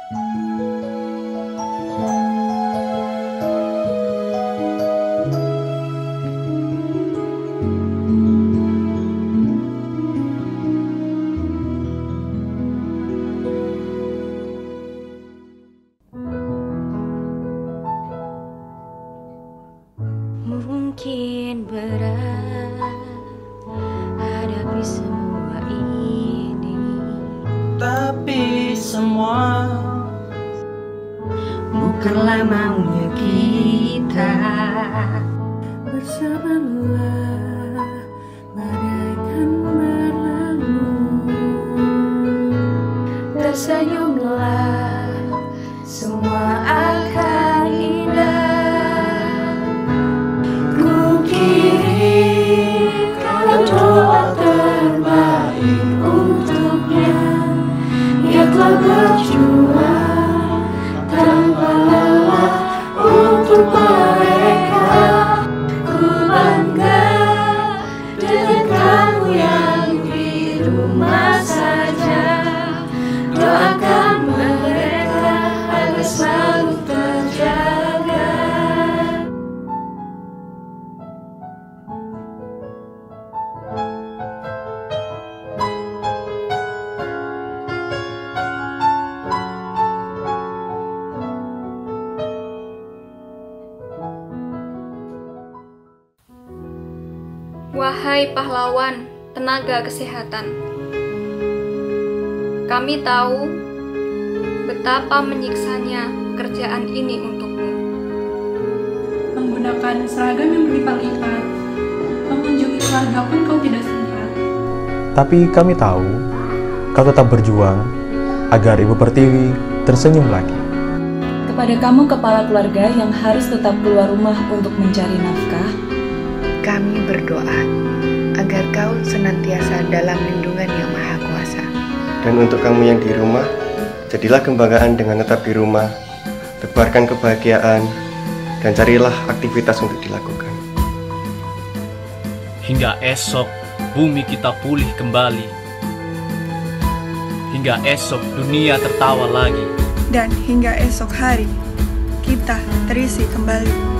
Mungkin berat hadapi semua ini, tapi semua bukanlah maunya kita. Bersabarlah, bagaikan berlalu. Tersenyumlah, semua akan indah. Doa terbaik untuknya, ia telah berjuang tanpa lelah untuk mereka. Ku bangga dengan kamu yang di rumah saja. Doakan mereka agar selalu terjaga. Wahai pahlawan tenaga kesehatan, kami tahu betapa menyiksanya pekerjaan ini untukmu. Menggunakan seragam yang berlipat-lipat, mengunjungi keluarga pun kau tidak sempat. Tapi kami tahu kau tetap berjuang agar Ibu Pertiwi tersenyum lagi. Kepada kamu kepala keluarga yang harus tetap keluar rumah untuk mencari nafkah, kami berdoa agar kau senantiasa dalam lindungan yang Maha Kuasa. Dan untuk kamu yang di rumah, jadilah kebanggaan dengan tetap di rumah, tebarkan kebahagiaan, dan carilah aktivitas untuk dilakukan. Hingga esok bumi kita pulih kembali. Hingga esok dunia tertawa lagi. Dan hingga esok hari kita terisi kembali.